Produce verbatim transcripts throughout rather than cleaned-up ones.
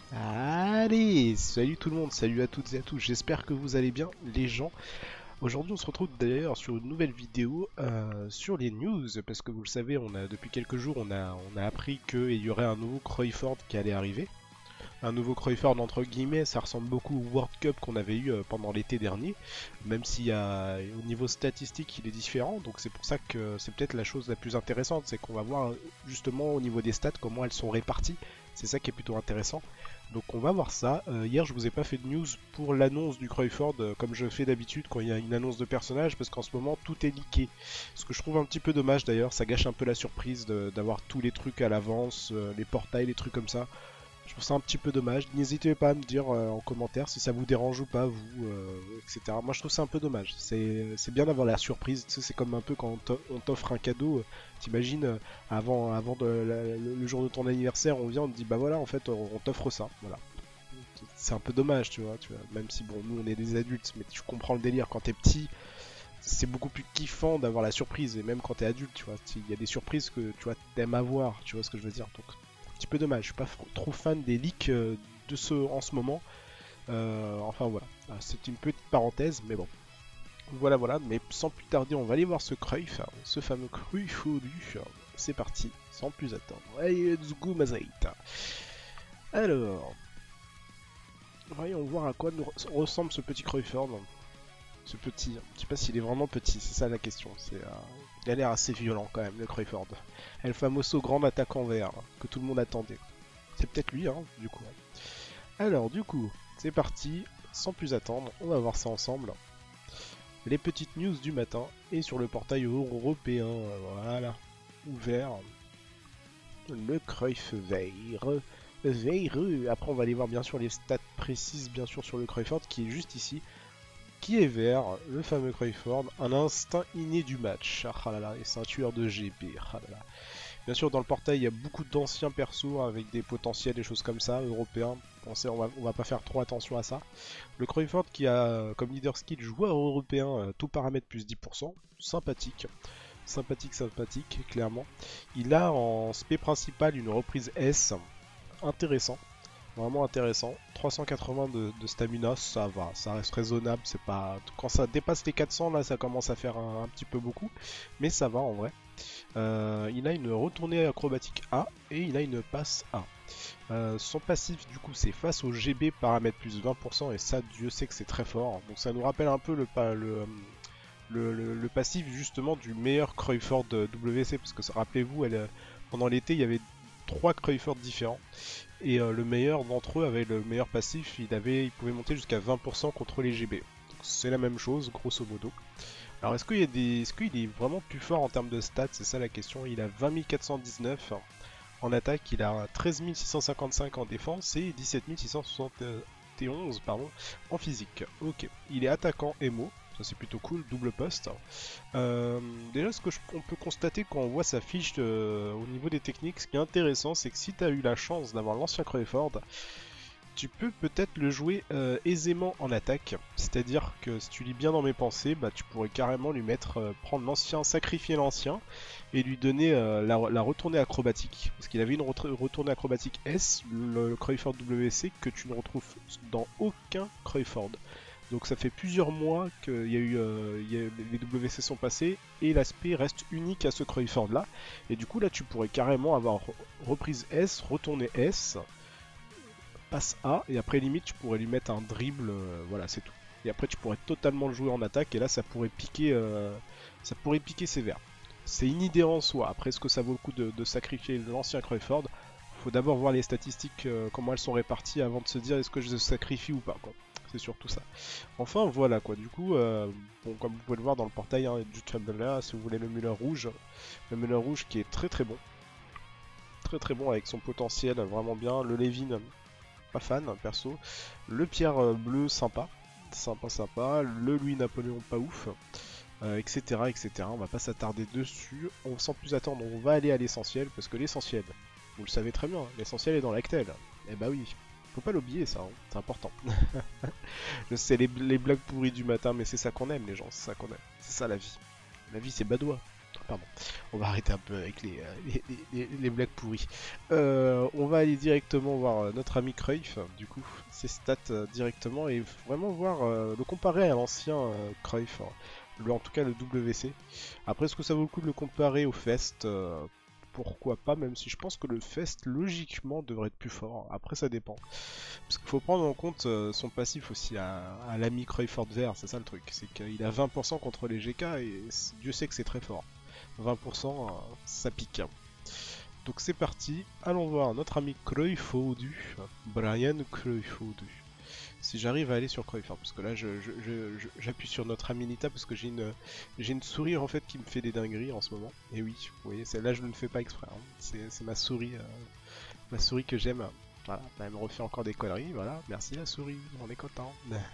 Allez, salut tout le monde, salut à toutes et à tous, j'espère que vous allez bien les gens. Aujourd'hui on se retrouve d'ailleurs sur une nouvelle vidéo euh, sur les news, parce que vous le savez, on a depuis quelques jours on a, on a appris qu'il y aurait un nouveau Cruyfford qui allait arriver. Un nouveau Cruyfford entre guillemets, ça ressemble beaucoup au World Cup qu'on avait eu euh, pendant l'été dernier, même s'il y a au niveau statistique il est différent, donc c'est pour ça que c'est peut-être la chose la plus intéressante, c'est qu'on va voir justement au niveau des stats comment elles sont réparties, c'est ça qui est plutôt intéressant. Donc on va voir ça. Euh, hier je vous ai pas fait de news pour l'annonce du Cruyfford euh, comme je fais d'habitude quand il y a une annonce de personnage parce qu'en ce moment tout est leaké. Ce que je trouve un petit peu dommage d'ailleurs, ça gâche un peu la surprise d'avoir tous les trucs à l'avance, euh, les portails, les trucs comme ça. Je trouve ça un petit peu dommage. N'hésitez pas à me dire euh, en commentaire si ça vous dérange ou pas, vous, euh, et cetera. Moi je trouve ça un peu dommage. C'est c'est bien d'avoir la surprise. Tu sais, c'est comme un peu quand on t'offre un cadeau. T'imagines, euh, avant, avant de, la- le, le jour de ton anniversaire, on vient, on te dit bah voilà, en fait, on, on t'offre ça. Voilà. C'est un peu dommage, tu vois, tu vois. Même si bon, nous on est des adultes, mais tu comprends le délire. Quand t'es petit, c'est beaucoup plus kiffant d'avoir la surprise. Et même quand t'es adulte, tu vois, il y a des surprises que tu vois, t'aimes avoir. Tu vois ce que je veux dire. Donc un petit peu dommage. Je suis pas trop fan des leaks euh, de ce en ce moment. Euh, enfin voilà, ah, c'est une petite parenthèse, mais bon. Voilà, voilà. Mais sans plus tarder, on va aller voir ce Cruyff, hein, ce fameux Cruyffodu. C'est parti, sans plus attendre. Allez, let's go, Mazaïta. Alors, voyons voir à quoi nous ressemble ce petit Cruyfford. Ce petit, je sais pas s'il est vraiment petit, c'est ça la question. C'est, euh, il a l'air assez violent quand même, le Cruyfford. El Famoso grand attaquant vert, que tout le monde attendait. C'est peut-être lui, hein, du coup. Alors, du coup, c'est parti. Sans plus attendre, on va voir ça ensemble. Les petites news du matin et sur le portail européen, voilà, ouvert. Le Cruyff vert. Vert. Après, on va aller voir bien sûr les stats précises, bien sûr, sur le Cruyfford qui est juste ici. Qui est vert, le fameux Cruyfford, un instinct inné du match. Ah là là, et c'est un tueur de G P. Ah là là. Bien sûr, dans le portail, il y a beaucoup d'anciens persos avec des potentiels, des choses comme ça, européens. Pensez, on va, on va pas faire trop attention à ça. Le Cruyfford qui a comme leader skill joueur européen, euh, tout paramètre plus dix pour cent. Sympathique. Sympathique, sympathique, clairement. Il a en spé principal une reprise S. Intéressant. Vraiment intéressant. trois cent quatre-vingts de, de stamina, ça va, ça reste raisonnable. C'est pas quand ça dépasse les quatre cents là, ça commence à faire un, un petit peu beaucoup, mais ça va en vrai. Euh, il a une retournée acrobatique A et il a une passe A. Euh, son passif du coup c'est face au G B paramètre plus vingt pour cent et ça Dieu sait que c'est très fort. Donc ça nous rappelle un peu le, le, le, le, le passif justement du meilleur Cruyfford W C parce que rappelez-vous, pendant l'été il y avait trois Cruyfford différents et euh, le meilleur d'entre eux avait le meilleur passif, il, avait, il pouvait monter jusqu'à vingt pour cent contre les G B. C'est la même chose grosso modo. Alors est-ce qu'il est, qu est vraiment plus fort en termes de stats? C'est ça la question. Il a vingt mille quatre cent dix-neuf en attaque, il a treize mille six cent cinquante-cinq en défense et dix-sept mille six cent soixante et onze pardon, en physique. Ok, il est attaquant émo, ça c'est plutôt cool, double poste. Euh, déjà ce qu'on peut constater quand on voit sa fiche euh, au niveau des techniques, ce qui est intéressant c'est que si tu as eu la chance d'avoir l'ancien Cruyfford, tu peux peut-être le jouer euh, aisément en attaque, c'est-à-dire que si tu lis bien dans mes pensées, bah, tu pourrais carrément lui mettre, euh, prendre l'ancien, sacrifier l'ancien, et lui donner euh, la, la retournée acrobatique, parce qu'il avait une retournée acrobatique S, le, le Cruyfford W C, que tu ne retrouves dans aucun Cruyfford. Donc ça fait plusieurs mois que y a eu, euh, y a, les W C sont passés, et l'aspect reste unique à ce Cruyfford là, et du coup là tu pourrais carrément avoir reprise S, retournée S, passe A, et après limite tu pourrais lui mettre un dribble, euh, voilà c'est tout. Et après tu pourrais totalement le jouer en attaque, et là ça pourrait piquer, euh, ça pourrait piquer sévère. C'est une idée en soi, après est-ce que ça vaut le coup de, de sacrifier l'ancien Cruyfford? Faut d'abord voir les statistiques, euh, comment elles sont réparties avant de se dire est-ce que je sacrifie ou pas, quoi. C'est surtout ça. Enfin voilà quoi, du coup, euh, bon, comme vous pouvez le voir dans le portail hein, du Chamberlain, si vous voulez le Muller rouge, le Muller rouge qui est très très bon, très très bon avec son potentiel vraiment bien, le Levin pas fan perso, le Pierre euh, bleu sympa, sympa sympa, le Louis Napoléon pas ouf, euh, et cetera et cetera. On va pas s'attarder dessus, on sans plus attendre, on va aller à l'essentiel parce que l'essentiel, vous le savez très bien, l'essentiel est dans l'actel. Et bah oui, faut pas l'oublier ça, hein, c'est important. Je sais les, les blagues pourries du matin, mais c'est ça qu'on aime les gens, c'est ça qu'on aime, c'est ça la vie. La vie c'est badois. Pardon, on va arrêter un peu avec les, euh, les, les- les blagues pourries. Euh, on va aller directement voir euh, notre ami Cruyff, du coup, ses stats euh, directement et vraiment voir euh, le comparer à l'ancien euh, Cruyff, hein. Le- en tout cas le W C. Après, est-ce que ça vaut le coup de le comparer au Fest? Euh, pourquoi pas, même si je pense que le Fest logiquement devrait être plus fort. Après, ça dépend. Parce qu'il faut prendre en compte euh, son passif aussi à, à l'ami Cruyfford vert, c'est ça le truc. C'est qu'il a vingt pour cent contre les G K et c- Dieu sait que c'est très fort. vingt pour cent, euh, ça pique. Donc c'est parti, allons voir notre ami Cruyffodu, Brian Cruyffodu. Si j'arrive à aller sur Cruyff, hein, parce que là je- je- je- je- j'appuie sur notre ami Nita parce que j'ai une, j'ai une souris en fait qui me fait des dingueries en ce moment. Et oui, vous voyez, là je ne le fais pas exprès, hein. C'est c'est ma souris, euh, ma souris que j'aime. Voilà, elle me refait encore des conneries, voilà, merci la souris, on est content.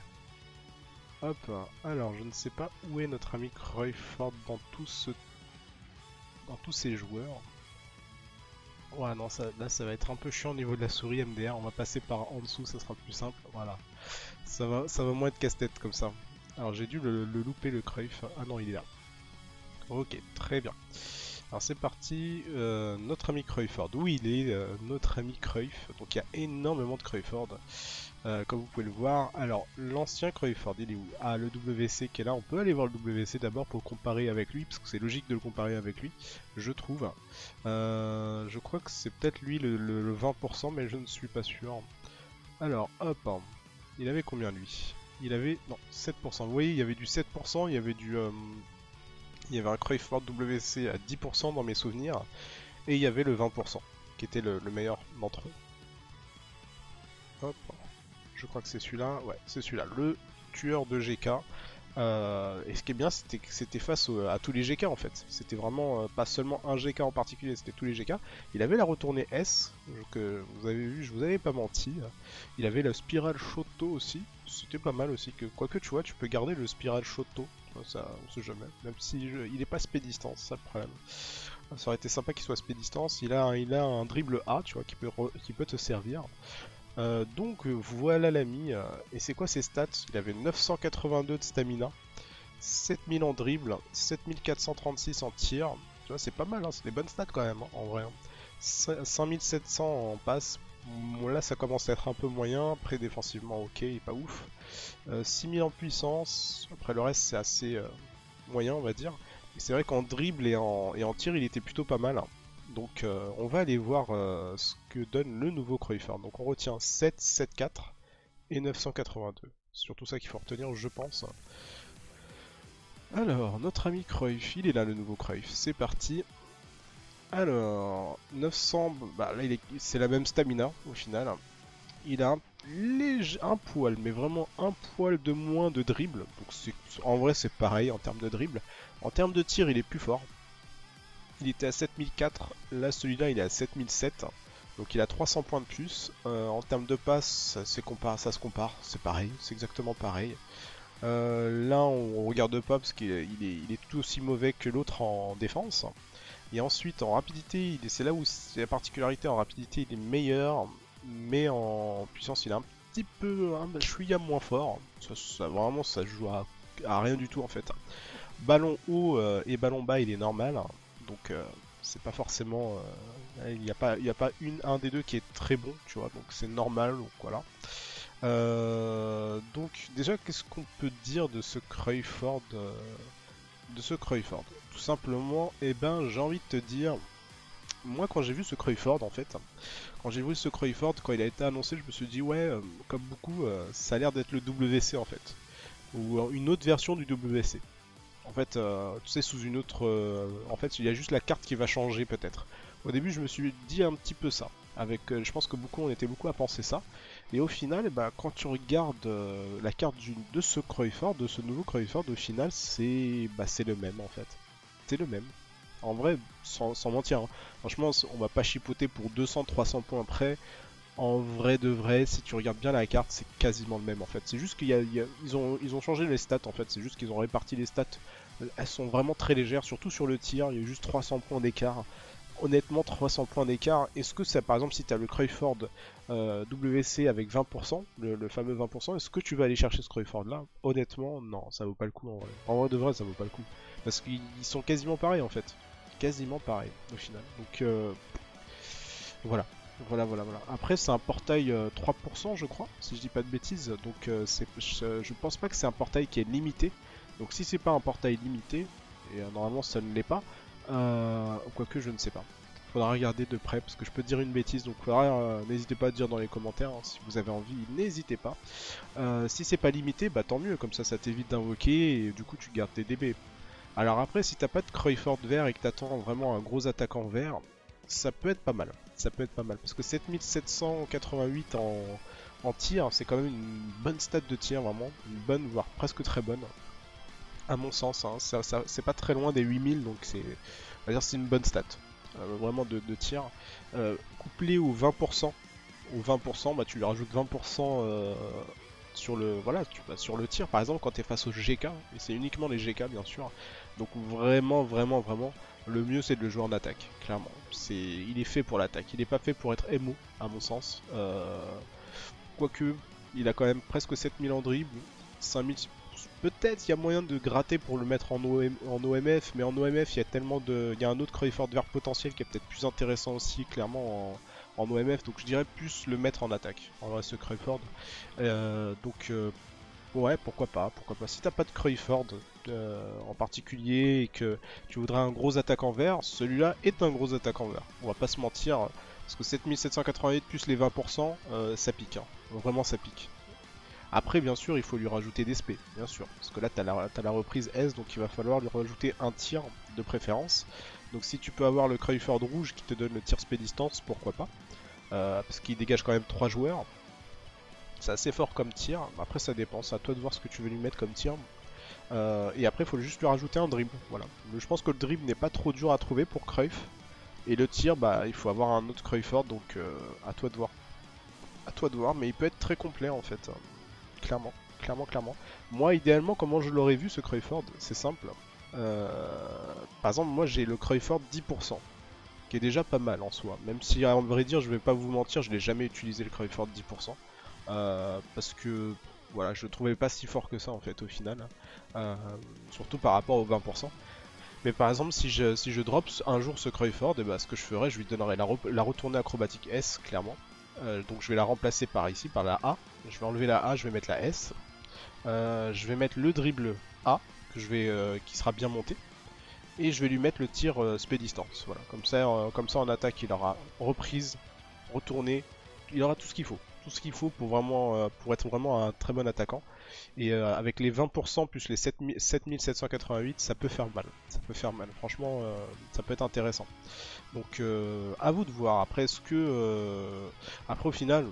Hop, alors je ne sais pas où est notre ami Cruyfford dans tout ce dans tous ces joueurs. Ouais, non, ça, là ça va être un peu chiant au niveau de la souris M D R. On va passer par en dessous, ça sera plus simple. Voilà, ça va, ça va moins être casse-tête comme ça. Alors j'ai dû le, le louper le Cruyff. Ah non, il est là. Ok, très bien. Alors c'est parti, euh, notre ami Cruyfford. Oui, il est euh, notre ami Cruyff. Donc il y a énormément de Cruyfford, euh, comme vous pouvez le voir. Alors l'ancien Cruyfford, il est où? Ah, le W C qui est là. On peut aller voir le W C d'abord pour le comparer avec lui, parce que c'est logique de le comparer avec lui, je trouve. Euh, je crois que c'est peut-être lui le, le- le vingt pour cent, mais je ne suis pas sûr. Alors hop, hein. Il avait combien lui? Il avait, non, sept pour cent. Vous voyez, il y avait du sept pour cent, il y avait du... euh, il y avait un Cruyfford W C à dix pour cent dans mes souvenirs, et il y avait le vingt pour cent, qui était le, le meilleur d'entre eux. Hop, je crois que c'est celui-là, ouais, c'est celui-là, le tueur de G K. Euh, et ce qui est bien, c'était que c'était face au- à tous les G K en fait. C'était vraiment euh, pas seulement un G K en particulier, c'était tous les G K. Il avait la retournée S, que vous avez vu, je vous avais pas menti. Il avait la spirale Shoto aussi, c'était pas mal aussi. Que, quoique tu vois, tu peux garder le spirale Shoto, ça on sait jamais. Même si je, il est pas spé distance, c'est ça le problème. Ça aurait été sympa qu'il soit spé distance. Il a, il a un dribble A, tu vois, qui peut, re- qui peut te servir. Euh, donc euh, voilà l'ami. Euh, et c'est quoi ses stats? Il avait neuf cent quatre-vingt-deux de stamina, sept mille en dribble, sept mille quatre cent trente-six en tir. Tu vois, c'est pas mal, hein, c'est des bonnes stats quand même, hein, en vrai, hein. cinq mille sept cents en passe. Bon, là, ça commence à être un peu moyen. Après, défensivement, ok, il est pas ouf. Euh, six mille en puissance. Après, le reste, c'est assez euh, moyen, on va dire. Et c'est vrai qu'en dribble et en, et en tir, il était plutôt pas mal, hein. Donc, euh, on va aller voir euh, ce que donne le nouveau Cruyfford. Donc, on retient sept, sept, quatre et neuf cent quatre-vingt-deux. C'est surtout ça qu'il faut retenir, je pense. Alors, notre ami Cruyff, il est là le nouveau Cruyff, c'est parti. Alors, neuf cents, bah là il est, c'est la même stamina au final. Il a un léger, un poil, mais vraiment un poil de moins de dribble. Donc c'est, en vrai c'est pareil en termes de dribble. En termes de tir, il est plus fort. Il était à sept mille quatre, là celui-là il est à sept mille sept. Donc il a trois cents points de plus. Euh, en termes de passe, c'est compar ça se compare, c'est pareil, c'est exactement pareil. Euh, là, on regarde pas parce qu'il est, il est, il est tout aussi mauvais que l'autre en défense. Et ensuite, en rapidité, c'est là où c'est la particularité. En rapidité, il est meilleur, mais en puissance, il est un petit peu, un chouïa moins fort. Ça, ça, vraiment, ça joue à, à rien du tout en fait. Ballon haut euh, et ballon bas, il est normal. Donc, euh, c'est pas forcément. Euh, il n'y a pas, il y a pas une, un des deux qui est très bon, tu vois. Donc, c'est normal. Donc voilà. Euh, donc déjà, qu'est-ce qu'on peut dire de ce Cruyfford, euh, de ce Cruyfford? Tout simplement, eh ben, j'ai envie de te dire, moi quand j'ai vu ce Cruyfford en fait, quand j'ai vu ce Cruyfford, quand il a été annoncé, je me suis dit ouais, euh, comme beaucoup, euh, ça a l'air d'être le W C en fait, ou euh, une autre version du W C. En fait, euh, tu sais, sous une autre, euh, en fait, il y a juste la carte qui va changer peut-être. Au début, je me suis dit un petit peu ça. Avec, euh, je pense que beaucoup, on était beaucoup à penser ça. Et au final, bah, quand tu regardes euh, la carte du, de ce Cruyfford, de ce nouveau Cruyfford, au final, c'est bah, c'est le même en fait. C'est le même. En vrai, sans, sans mentir, hein. Franchement, on va pas chipoter pour deux cents trois cents points près. En vrai de vrai, si tu regardes bien la carte, c'est quasiment le même en fait. C'est juste qu'ils ont, ils ont changé les stats en fait. C'est juste qu'ils ont réparti les stats. Elles sont vraiment très légères, surtout sur le tir. Il y a juste trois cents points d'écart. Honnêtement, trois cents points d'écart. Est-ce que ça, par exemple, si tu as le Cruyfford euh, W C avec vingt pour cent, le, le fameux vingt pour cent, est-ce que tu vas aller chercher ce Cruyfford là? Honnêtement, non, ça vaut pas le coup en vrai. En vrai de vrai, ça vaut pas le coup. Parce qu'ils sont quasiment pareils en fait. Quasiment pareils au final. Donc euh, voilà. Voilà, voilà, voilà. Après, c'est un portail euh, trois pour cent, je crois, si je dis pas de bêtises. Donc, euh, c'est, je, je pense pas que c'est un portail qui est limité. Donc, si c'est pas un portail limité, et euh, normalement ça ne l'est pas, euh, quoique je ne sais pas. Faudra regarder de près parce que je peux dire une bêtise. Donc, faudra, euh, n'hésitez pas à dire dans les commentaires hein, si vous avez envie. N'hésitez pas. Euh, si c'est pas limité, bah tant mieux. Comme ça, ça t'évite d'invoquer et du coup, tu gardes tes D B. Alors après, si t'as pas de Cruyford vert et que t'attends vraiment un gros attaquant vert, ça peut être pas mal. Ça peut être pas mal. Parce que sept mille sept cent quatre-vingt-huit en, en tir, c'est quand même une bonne stat de tir, vraiment. Une bonne, voire presque très bonne. À mon sens, hein. ça, ça, c'est pas très loin des huit mille, donc c'est on va dire c'est une bonne stat. Euh, vraiment de, de tir. Euh, couplé au vingt pour cent, au vingt pour cent, bah, tu lui rajoutes vingt pour cent euh, sur le voilà, tu, bah, sur le tir, par exemple, quand tu es face au G K, et c'est uniquement les G K, bien sûr. Donc vraiment, vraiment, vraiment, le mieux c'est de le jouer en attaque, clairement. C'est, il est fait pour l'attaque, il n'est pas fait pour être M O, à mon sens. Euh, quoique, il a quand même presque sept mille en dribble, cinq mille. Peut-être il y a moyen de gratter pour le mettre en, O M, en O M F, mais en O M F il y a tellement de. Il y a un autre Cruyford vert potentiel qui est peut-être plus intéressant aussi, clairement, en, en O M F, donc je dirais plus le mettre en attaque, en vrai ce Cruyford. Euh, donc euh, ouais, pourquoi pas, pourquoi pas. Si t'as pas de Cruyford euh, en particulier et que tu voudrais un gros attaquant vert, celui-là est un gros attaquant vert. On va pas se mentir, parce que sept mille sept cent quatre-vingt-huit plus les vingt pour cent, euh, ça pique, hein. Vraiment ça pique. Après, bien sûr, il faut lui rajouter des spé, bien sûr. Parce que là, tu as la, t'as la reprise S, donc il va falloir lui rajouter un tir de préférence. Donc si tu peux avoir le Cruyford rouge qui te donne le tir spé distance, pourquoi pas. Euh, parce qu'il dégage quand même trois joueurs. C'est assez fort comme tir. Après, ça dépend, c'est à toi de voir ce que tu veux lui mettre comme tir. Euh, et après, il faut juste lui rajouter un dribble. Voilà. Je pense que le dribble n'est pas trop dur à trouver pour Cruyff. Et le tir, bah, il faut avoir un autre Cruyford, donc euh, à toi de voir. À toi de voir, mais il peut être très complet en fait. Clairement, clairement, clairement. Moi, idéalement, comment je l'aurais vu ce Cruyford, c'est simple. Euh, par exemple, moi j'ai le Cruyford dix pour cent, qui est déjà pas mal en soi. Même si, à vrai dire, je vais pas vous mentir, je l'ai jamais utilisé le Cruyford dix pour cent. Euh, parce que, voilà, je le trouvais pas si fort que ça en fait au final. Euh, surtout par rapport au vingt pour cent. Mais par exemple, si je, si je drop un jour ce Cruyford, et bah, ce que je ferais, je lui donnerais la, re la retournée acrobatique S, clairement. Euh, donc je vais la remplacer par ici, par la A. Je vais enlever la A, je vais mettre la S. Euh, je vais mettre le dribble A, que je vais, euh, qui sera bien monté. Et je vais lui mettre le tir euh, spé distance. Voilà, comme ça, euh, comme ça en attaque, il aura reprise, retournée, il aura tout ce qu'il faut. Tout ce qu'il faut pour, vraiment, euh, pour être vraiment un très bon attaquant. Et euh, avec les vingt pour cent plus les sept mille sept cent quatre-vingt-huit, ça peut faire mal. Ça peut faire mal. Franchement, euh, ça peut être intéressant. Donc, euh, à vous de voir. Après, est-ce que. Euh... Après, au final.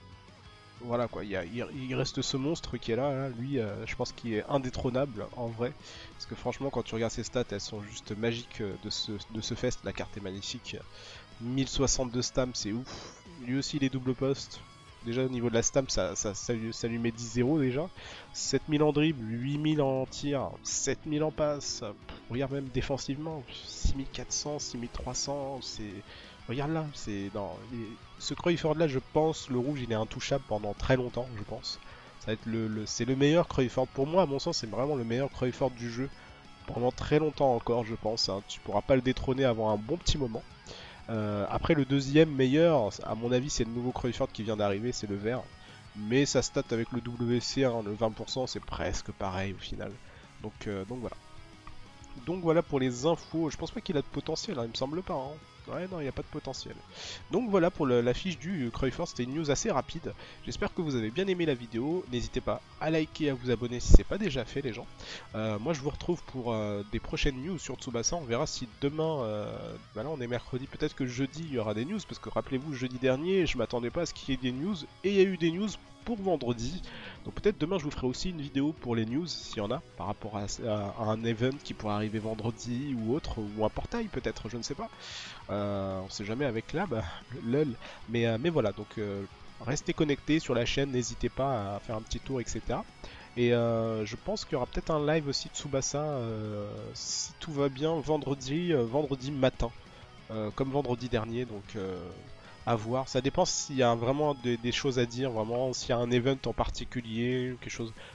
Voilà quoi, il, y a, il, il reste ce monstre qui est là, là. Lui euh, je pense qu'il est indétrônable en vrai, parce que franchement quand tu regardes ses stats elles sont juste magiques de ce, de ce fest, la carte est magnifique, mille soixante-deux stam c'est ouf, lui aussi il est double poste, déjà au niveau de la stam ça, ça, ça, lui, ça lui met dix zéro déjà, sept mille en dribble, huit mille en tir, sept mille en passe, pff, regarde même défensivement, six mille quatre cents, six mille trois cents, c'est... Regarde là, c'est dans ce Cruyford là, je pense, le rouge il est intouchable pendant très longtemps, je pense. Ça va être le, le... c'est le meilleur Cruyford pour moi, à mon sens, c'est vraiment le meilleur Cruyford du jeu pendant très longtemps encore, je pense. Hein. Tu pourras pas le détrôner avant un bon petit moment. Euh, après le deuxième meilleur, à mon avis, c'est le nouveau Cruyford qui vient d'arriver, c'est le vert. Mais sa stat avec le W C, hein, le vingt pour cent, c'est presque pareil au final. Donc, euh, donc voilà. Donc voilà pour les infos. Je pense pas qu'il a de potentiel, hein, il me semble pas. Hein. Ouais, non, il n'y a pas de potentiel. Donc voilà pour le, la fiche du Cruyford, c'était une news assez rapide. J'espère que vous avez bien aimé la vidéo. N'hésitez pas à liker et à vous abonner si c'est pas déjà fait, les gens. Euh, moi, je vous retrouve pour euh, des prochaines news sur Tsubasa. On verra si demain, euh, bah là on est mercredi, peut-être que jeudi il y aura des news. Parce que rappelez-vous, jeudi dernier, je m'attendais pas à ce qu'il y ait des news. Et il y a eu des news pour vendredi. Donc peut-être demain je vous ferai aussi une vidéo pour les news s'il y en a par rapport à, à, à un event qui pourrait arriver vendredi ou autre, ou un portail peut-être, je ne sais pas. Euh, on sait jamais avec là, bah, lol. Mais, euh, mais voilà, donc euh, restez connectés sur la chaîne, n'hésitez pas à faire un petit tour, et cetera. Et euh, je pense qu'il y aura peut-être un live aussi de Tsubasa, euh, si tout va bien, vendredi, euh, vendredi matin, euh, comme vendredi dernier, donc euh, à voir. Ça dépend s'il y a vraiment des, des choses à dire, vraiment, s'il y a un event en particulier, quelque chose.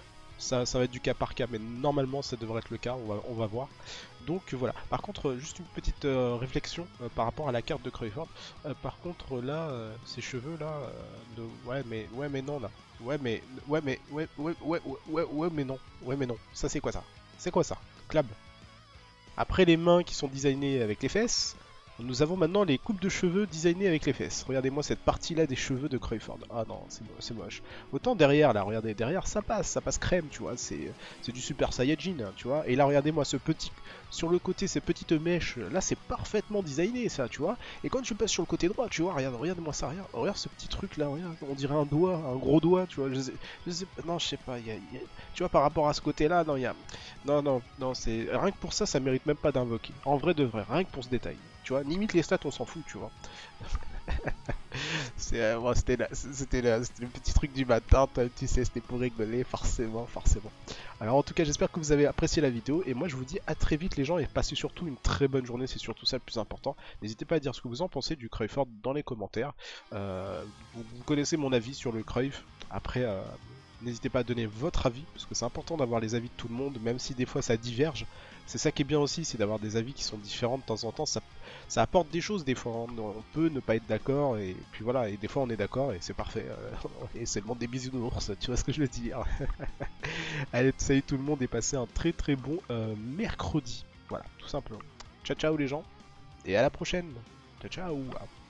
Ça, ça va être du cas par cas, mais normalement ça devrait être le cas, on va, on va voir. Donc voilà. Par contre, euh, juste une petite euh, réflexion euh, par rapport à la carte de Cruyfford. Euh, par contre, là, euh, ces cheveux là, euh, de... ouais mais ouais mais non là. Ouais mais ouais mais ouais ouais ouais ouais ouais, ouais, mais non. Ouais mais non. Ça c'est quoi ça? C'est quoi ça? Club. Après les mains qui sont designées avec les fesses, nous avons maintenant les coupes de cheveux designées avec les fesses. Regardez-moi cette partie-là des cheveux de Cruyfford. Ah non, c'est mo- c'est moche. Autant derrière, là, regardez, derrière, ça passe, ça passe crème, tu vois. C'est c'est du Super Saiyajin, hein, tu vois. Et là, regardez-moi ce petit... Sur le côté, ces petites mèches, là, c'est parfaitement designé, ça, tu vois. Et quand tu passes sur le côté droit, tu vois, regarde, regarde-moi ça, regarde, regarde ce petit truc-là, regarde, on dirait un doigt, un gros doigt, tu vois. Je sais, je sais- non, je sais pas, il y a- il y a- tu vois, par rapport à ce côté-là, non, il y a... Non, non, non, c'est... Rien que pour ça, ça mérite même pas d'invoquer. En vrai de vrai, rien que pour ce détail. Tu vois, limite les stats, on s'en fout, tu vois. C'est, euh, bon, c'était la- c'était la- c'était le petit truc du matin, toi, tu sais, c'était pour rigoler, forcément, forcément. Alors en tout cas, j'espère que vous avez apprécié la vidéo, et moi je vous dis à très vite les gens, et passez surtout une très bonne journée, c'est surtout ça le plus important. N'hésitez pas à dire ce que vous en pensez du Cruyfford dans les commentaires. Euh, vous, vous connaissez mon avis sur le Cruyff, après... euh, n'hésitez pas à donner votre avis, parce que c'est important d'avoir les avis de tout le monde, même si des fois ça diverge. C'est ça qui est bien aussi, c'est d'avoir des avis qui sont différents de temps en temps. Ça, ça apporte des choses des fois. Hein. On peut ne pas être d'accord, et puis voilà, et des fois on est d'accord, et c'est parfait. Euh, et c'est le monde des bisounours, tu vois ce que je veux dire. Allez, salut tout le monde, et passez un très très bon euh, mercredi. Voilà, tout simplement. Ciao ciao les gens, et à la prochaine. Ciao ciao.